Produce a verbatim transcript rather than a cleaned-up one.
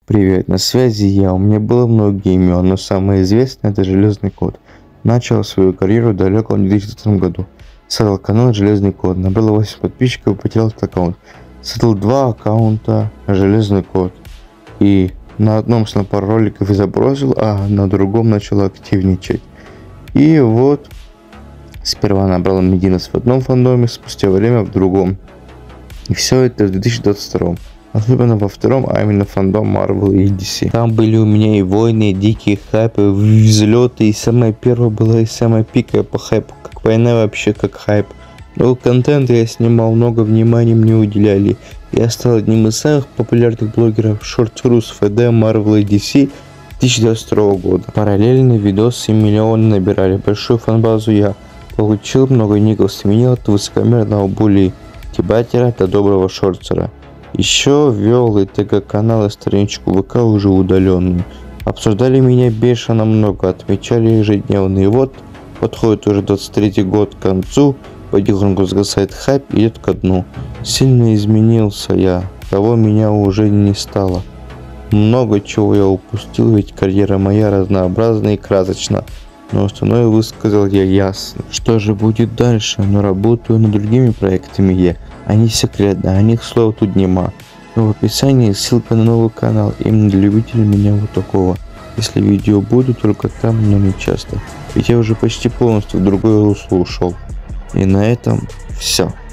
Привет, на связи я. У меня было много имен, но самое известное — это Железный Кот. Начал свою карьеру в далеком две тысячи двадцатом году. Создал канал Железный Кот, набрал восемь подписчиков и потерял этот аккаунт. Создал два аккаунта Железный Кот. И на одном снял пару роликов и забросил, а на другом начал активничать. И вот, сперва набрал медийность в одном фандоме, спустя время в другом. И все это в две тысячи двадцать втором. Особенно во втором, а именно фандом Marvel и ди си. Там были у меня и войны, и дикие хайпы, взлеты, и самое первое было, и самое пиковое по хайпу, как война вообще, как хайп. Но контент я снимал, много внимания мне уделяли. Я стал одним из самых популярных блогеров Short-Rus, эф ди, Marvel и ди си две тысячи двадцать второго года. Параллельно видосы миллионы набирали, большую фанбазу я получил, много ников сменил от высокомерного були Тибатера до доброго шорцера. Еще вел и ТГ-канал, и страничку ВК уже удаленную. Обсуждали меня бешено много, отмечали ежедневно. И вот подходит уже двадцать третий год к концу, потихоньку сгасает хайп, идет ко дну. Сильно изменился я, того меня уже не стало. Много чего я упустил, ведь карьера моя разнообразна и красочна. Но основное высказал я ясно. Что же будет дальше? Но работаю над другими проектами я. Они секретны, о них слова тут нема. Но в описании ссылка на новый канал, именно для любителей меня вот такого. Если видео будут, только там, но не часто. Ведь я уже почти полностью в другое русло ушел. И на этом все.